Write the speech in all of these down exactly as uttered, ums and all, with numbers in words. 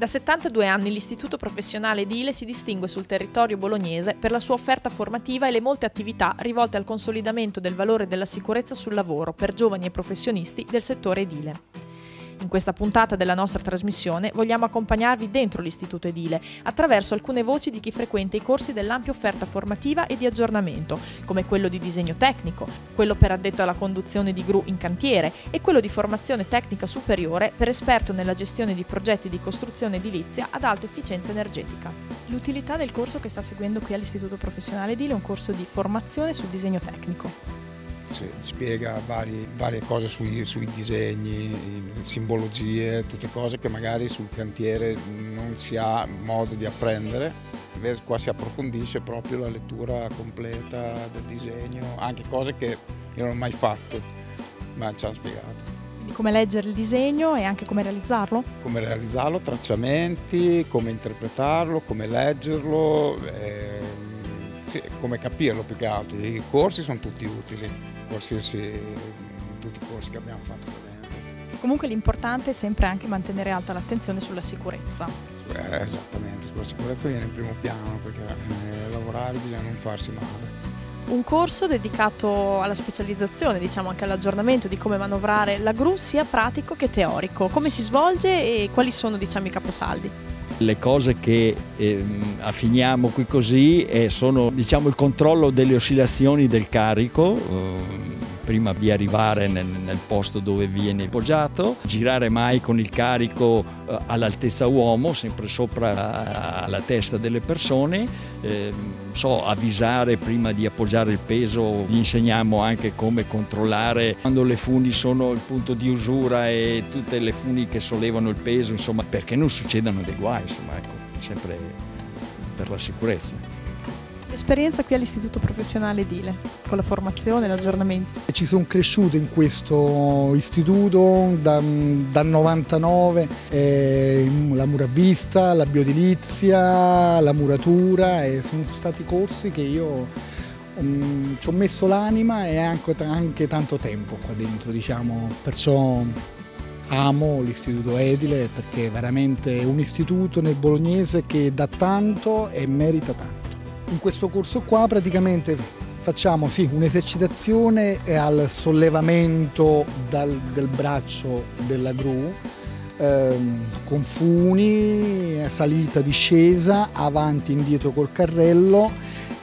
Da settantadue anni l'Istituto Professionale Edile si distingue sul territorio bolognese per la sua offerta formativa e le molte attività rivolte al consolidamento del valore della sicurezza sul lavoro per giovani e professionisti del settore edile. In questa puntata della nostra trasmissione vogliamo accompagnarvi dentro l'Istituto Edile attraverso alcune voci di chi frequenta i corsi dell'ampia offerta formativa e di aggiornamento, come quello di disegno tecnico, quello per addetto alla conduzione di gru in cantiere e quello di formazione tecnica superiore per esperto nella gestione di progetti di costruzione edilizia ad alta efficienza energetica. L'utilità del corso che sta seguendo qui all'Istituto Professionale Edile è un corso di formazione sul disegno tecnico. Sì, spiega vari, varie cose sui, sui disegni, simbologie, tutte cose che magari sul cantiere non si ha modo di apprendere. Invece qua si approfondisce proprio la lettura completa del disegno, anche cose che io non ho mai fatto, ma ci hanno spiegato. Quindi come leggere il disegno e anche come realizzarlo? Come realizzarlo, tracciamenti, come interpretarlo, come leggerlo, eh, sì, come capirlo più che altro. I corsi sono tutti utili. Qualsiasi, tutti i corsi che abbiamo fatto qua dentro. Comunque l'importante è sempre anche mantenere alta l'attenzione sulla sicurezza. Eh, esattamente, la sicurezza viene in primo piano perché eh, lavorare bisogna non farsi male. Un corso dedicato alla specializzazione, diciamo anche all'aggiornamento di come manovrare la gru sia pratico che teorico. Come si svolge e quali sono, diciamo, i caposaldi? Le cose che eh, affiniamo qui così eh, sono, diciamo, il controllo delle oscillazioni del carico eh, prima di arrivare nel, nel posto dove viene poggiato, girare mai con il carico eh, all'altezza uomo, sempre sopra la testa delle persone, eh, so, avvisare prima di appoggiare il peso. Gli insegniamo anche come controllare quando le funi sono il punto di usura e tutte le funi che sollevano il peso, insomma, perché non succedano dei guai, insomma, ecco, sempre per la sicurezza. L'esperienza qui all'Istituto Professionale Edile, con la formazione e l'aggiornamento. Ci sono cresciuto in questo istituto dal da novantanove, eh, la muravvista, la bioedilizia, la muratura, e sono stati corsi che io um, ci ho messo l'anima e anche, anche tanto tempo qua dentro, diciamo, perciò amo l'Istituto Edile perché è veramente un istituto nel bolognese che dà tanto e merita tanto. In questo corso qua praticamente facciamo sì, un'esercitazione al sollevamento dal, del braccio della gru, ehm, con funi, salita, discesa, avanti e indietro col carrello,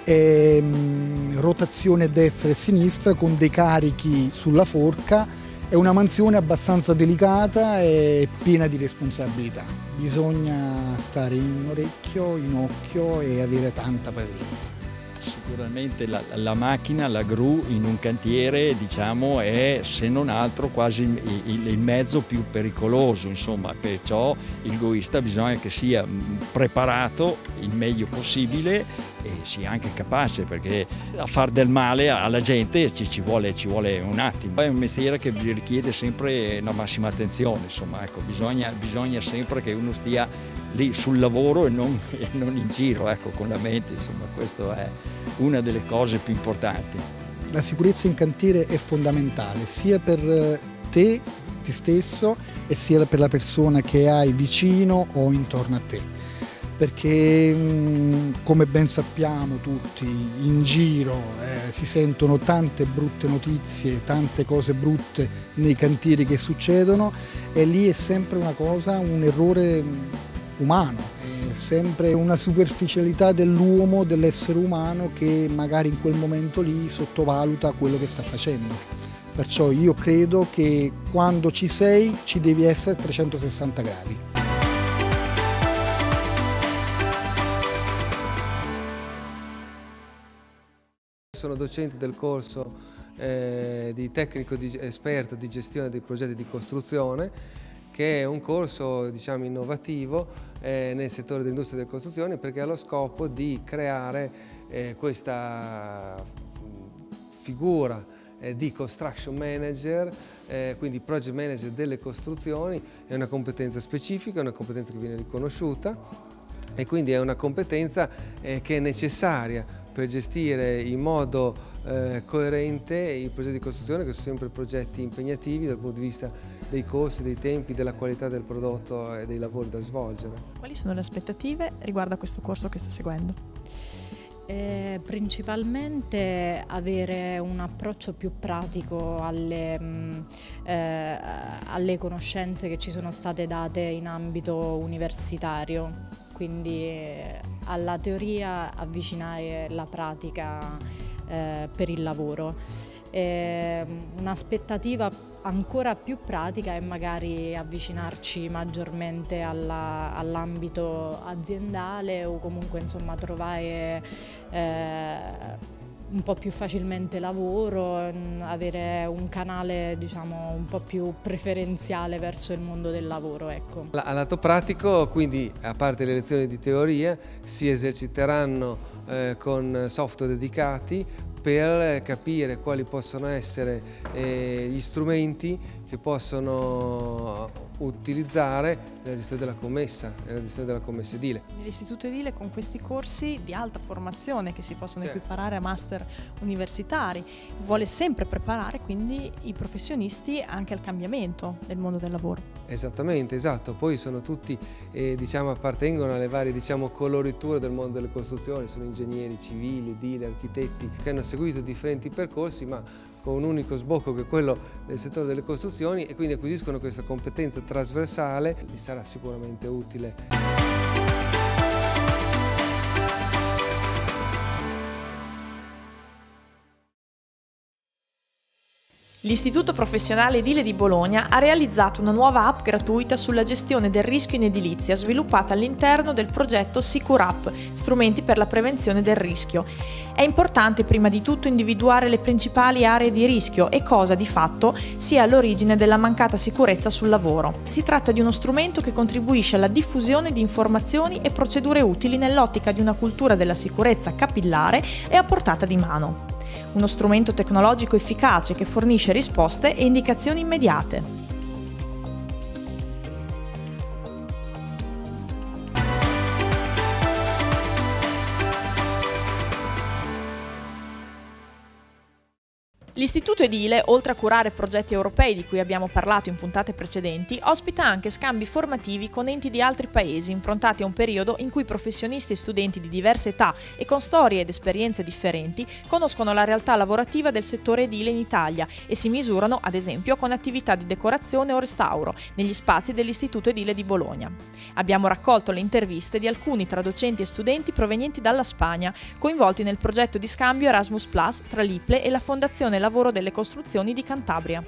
ehm, rotazione a destra e a sinistra con dei carichi sulla forca. È una mansione abbastanza delicata e piena di responsabilità. Bisogna stare in orecchio, in occhio e avere tanta pazienza. Sicuramente la, la macchina, la gru in un cantiere, diciamo, è se non altro quasi il, il, il mezzo più pericoloso, insomma, perciò il gruista bisogna che sia preparato il meglio possibile e sia anche capace, perché a far del male alla gente ci, ci, vuole, ci vuole un attimo. È un mestiere che richiede sempre la massima attenzione, insomma, ecco, bisogna, bisogna sempre che uno stia lì sul lavoro e non, e non in giro, ecco, con la mente, insomma, questo è una delle cose più importanti. La sicurezza in cantiere è fondamentale sia per te, te stesso, e sia per la persona che hai vicino o intorno a te, perché come ben sappiamo tutti in giro eh, si sentono tante brutte notizie, tante cose brutte nei cantieri che succedono, e lì è sempre una cosa, un errore umano, è sempre una superficialità dell'uomo, dell'essere umano, che magari in quel momento lì sottovaluta quello che sta facendo. Perciò io credo che quando ci sei ci devi essere a trecentosessanta gradi. Sono docente del corso eh, di tecnico di, esperto di gestione dei progetti di costruzione, che è un corso, diciamo, innovativo eh, nel settore dell'industria delle costruzioni, perché ha lo scopo di creare eh, questa figura eh, di construction manager, eh, quindi project manager delle costruzioni. È una competenza specifica, è una competenza che viene riconosciuta e quindi è una competenza eh, che è necessaria per gestire in modo eh, coerente i progetti di costruzione, che sono sempre progetti impegnativi dal punto di vista dei costi, dei tempi, della qualità del prodotto e dei lavori da svolgere. Quali sono le aspettative riguardo a questo corso che sta seguendo? Eh, principalmente avere un approccio più pratico alle, mh, eh, alle conoscenze che ci sono state date in ambito universitario, quindi eh, alla teoria avvicinare la pratica eh, per il lavoro. Eh, un'aspettativa ancora più pratica è magari avvicinarci maggiormente all'ambito aziendale o comunque insomma trovare eh, un po' più facilmente lavoro, avere un canale diciamo un po' più preferenziale verso il mondo del lavoro. Ecco. A lato pratico, quindi a parte le lezioni di teoria, si eserciteranno eh, con software dedicati per capire quali possono essere eh, gli strumenti che possono utilizzare nella gestione della commessa, nella gestione della commessa edile. L'Istituto Edile con questi corsi di alta formazione che si possono certo. equiparare a master universitari vuole sempre preparare quindi i professionisti anche al cambiamento del mondo del lavoro. Esattamente, esatto, poi sono tutti, eh, diciamo, appartengono alle varie diciamo, coloriture del mondo delle costruzioni, sono ingegneri civili, edili, architetti che hanno seguito differenti percorsi ma con un unico sbocco che è quello del settore delle costruzioni e quindi acquisiscono questa competenza trasversale, gli sarà sicuramente utile. L'Istituto Professionale Edile di Bologna ha realizzato una nuova app gratuita sulla gestione del rischio in edilizia sviluppata all'interno del progetto SicurApp, strumenti per la prevenzione del rischio. È importante prima di tutto individuare le principali aree di rischio e cosa di fatto sia all'origine della mancata sicurezza sul lavoro. Si tratta di uno strumento che contribuisce alla diffusione di informazioni e procedure utili nell'ottica di una cultura della sicurezza capillare e a portata di mano. Uno strumento tecnologico efficace che fornisce risposte e indicazioni immediate. L'Istituto Edile, oltre a curare progetti europei di cui abbiamo parlato in puntate precedenti, ospita anche scambi formativi con enti di altri paesi improntati a un periodo in cui professionisti e studenti di diverse età e con storie ed esperienze differenti conoscono la realtà lavorativa del settore edile in Italia e si misurano, ad esempio, con attività di decorazione o restauro negli spazi dell'Istituto Edile di Bologna. Abbiamo raccolto le interviste di alcuni tra docenti e studenti provenienti dalla Spagna, coinvolti nel progetto di scambio Erasmus Plus tra l'I P L E e la Fondazione Lavoro delle Costruzioni di Cantabria.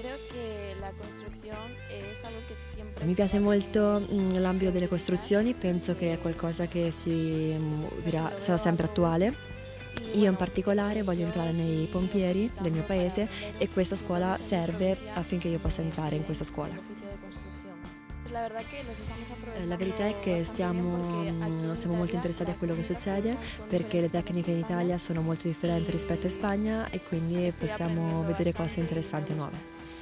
Mi piace molto l'ambito delle costruzioni, penso che è qualcosa che si dirà, sarà sempre attuale. Io in particolare voglio entrare nei pompieri del mio paese e questa scuola serve affinché io possa entrare in questa scuola. La verità è che stiamo, siamo molto interessati a quello che succede perché le tecniche in Italia sono molto differenti rispetto a Spagna e quindi possiamo vedere cose interessanti e nuove.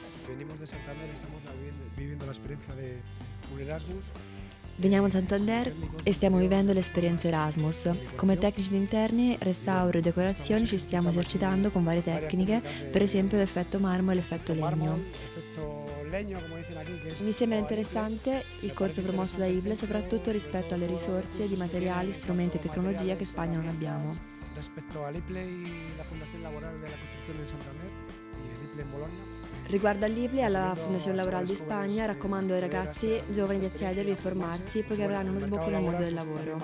Veniamo da Santander e stiamo vivendo l'esperienza Erasmus. Come tecnici interni, restauro e decorazione ci stiamo esercitando con varie tecniche, per esempio l'effetto marmo e l'effetto legno. Mi sembra interessante il corso promosso da I P L E soprattutto rispetto alle risorse di materiali, strumenti e tecnologia che in Spagna non abbiamo. Rispetto all'I P L E e la Fondazione Laborale della Costruzione in Santander e l'I P L E in Bologna. Riguardo all'I P L E e alla Fondazione Laborale di Spagna, raccomando ai ragazzi giovani di accedervi e formarsi poiché avranno uno sbocco nel mondo del lavoro.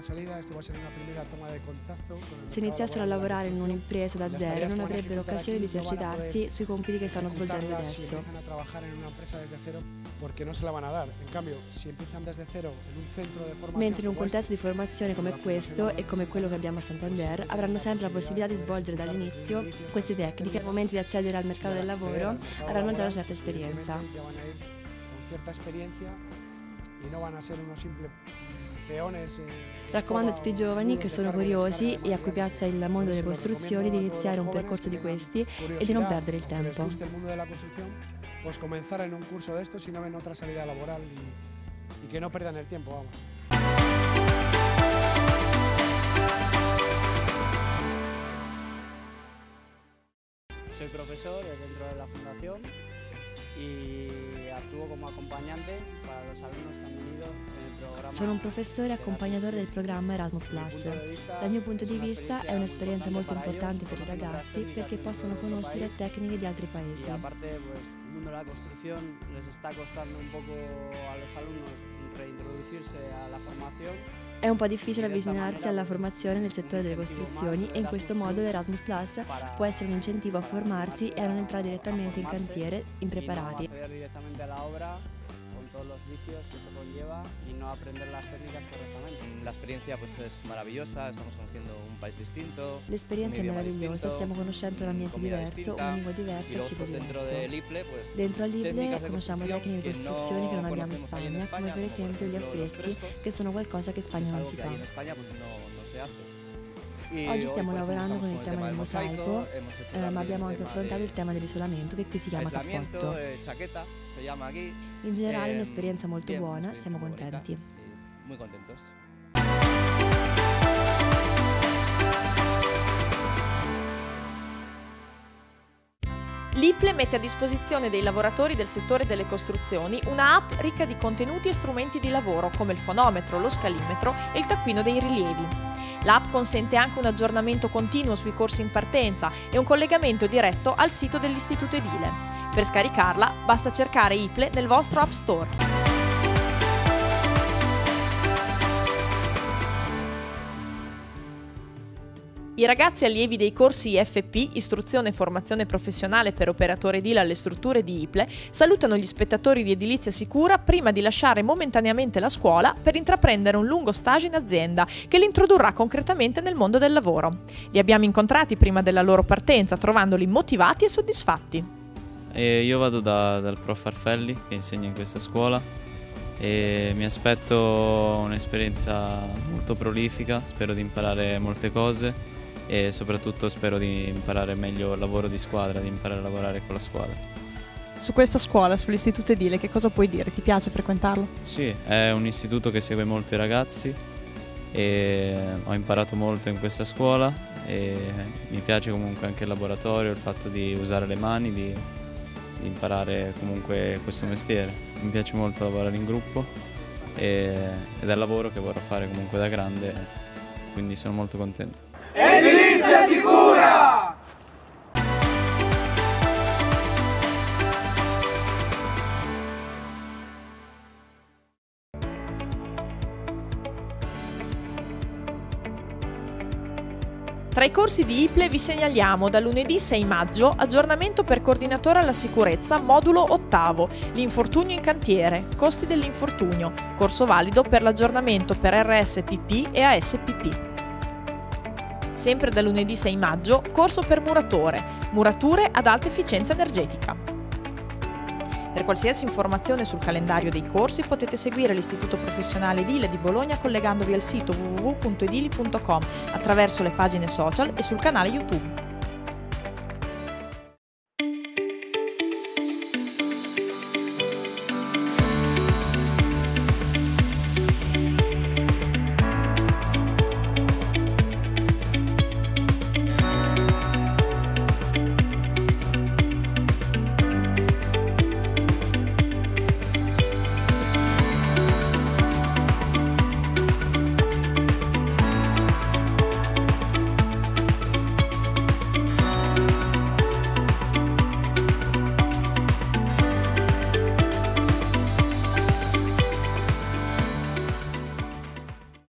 Se iniziassero a lavorare in un'impresa da zero non avrebbero occasione di esercitarsi sui compiti che stanno svolgendo adesso. Mentre in un contesto di formazione come questo e come quello che abbiamo a Santander avranno sempre la possibilità di svolgere dall'inizio queste tecniche. Al momento di accedere al mercato del lavoro avranno già una certa esperienza. Raccomando a tutti i giovani che sono curiosi e a cui piaccia il mondo delle costruzioni di iniziare un percorso di questi e di non perdere il tempo. Pues comenzar en un curso de estos si no ven otra salida laboral y, y que no pierdan el tiempo, vamos. soy profesor dentro de la fundación y actúo como acompañante para los alumnos que han venido en el programa. Sono un professore e accompagnatore del programma Erasmus plus. Dal mio punto di vista è un'esperienza molto importante per i ragazzi perché possono conoscere tecniche di altri paesi. Y aparte, pues, el mundo de la construcción les está costando un poco a los alumnos reintroducirse a la formación. È un po' difficile avvicinarsi alla formazione nel settore delle costruzioni e in questo modo l'Erasmus plus può essere un incentivo a formarsi e a non entrare direttamente in cantiere impreparati. Todos los vicios que se conlleva y no aprender las técnicas correctamente. La experiencia pues es maravillosa, estamos conociendo un país distinto. L'esperienza è meravigliosa, stiamo conoscendo un ambiente diverso, una lingua diversa, un cibo diverso. Dentro all'I P L E conosciamo tecniche di costruzione che non abbiamo in Spagna, come per esempio gli affreschi, che sono qualcosa che in Spagna non si fa. Oggi stiamo lavorando con il tema del mosaico, eh, ma abbiamo anche affrontato il tema dell'isolamento, che qui si chiama cappotto. In generale è un'esperienza molto buona, siamo contenti. L'I P L E mette a disposizione dei lavoratori del settore delle costruzioni una app ricca di contenuti e strumenti di lavoro come il fonometro, lo scalimetro e il taccuino dei rilievi. L'app consente anche un aggiornamento continuo sui corsi in partenza e un collegamento diretto al sito dell'istituto edile. Per scaricarla basta cercare I P L E nel vostro App Store. I ragazzi allievi dei corsi I F P, Istruzione e Formazione Professionale per Operatore Edile alle strutture di I P L E, salutano gli spettatori di Edilizia Sicura prima di lasciare momentaneamente la scuola per intraprendere un lungo stage in azienda che li introdurrà concretamente nel mondo del lavoro. Li abbiamo incontrati prima della loro partenza, trovandoli motivati e soddisfatti. E io vado da, dal prof Arfelli che insegna in questa scuola e mi aspetto un'esperienza molto prolifica, spero di imparare molte cose e soprattutto spero di imparare meglio il lavoro di squadra, di imparare a lavorare con la squadra. Su questa scuola, sull'istituto edile, che cosa puoi dire? Ti piace frequentarlo? Sì, è un istituto che segue molto i ragazzi e ho imparato molto in questa scuola e mi piace comunque anche il laboratorio, il fatto di usare le mani, di, di imparare comunque questo mestiere. Mi piace molto lavorare in gruppo e, ed è il lavoro che vorrò fare comunque da grande, quindi sono molto contento. Edilizia Sicura! Tra i corsi di I P L E vi segnaliamo da lunedì sei maggio aggiornamento per coordinatore alla sicurezza modulo ottavo, l'infortunio in cantiere, costi dell'infortunio, corso valido per l'aggiornamento per R S P P e A S P P. Sempre da lunedì sei maggio, corso per muratore, murature ad alta efficienza energetica. Per qualsiasi informazione sul calendario dei corsi potete seguire l'Istituto Professionale Edile di Bologna collegandovi al sito w w w punto edili punto com attraverso le pagine social e sul canale YouTube.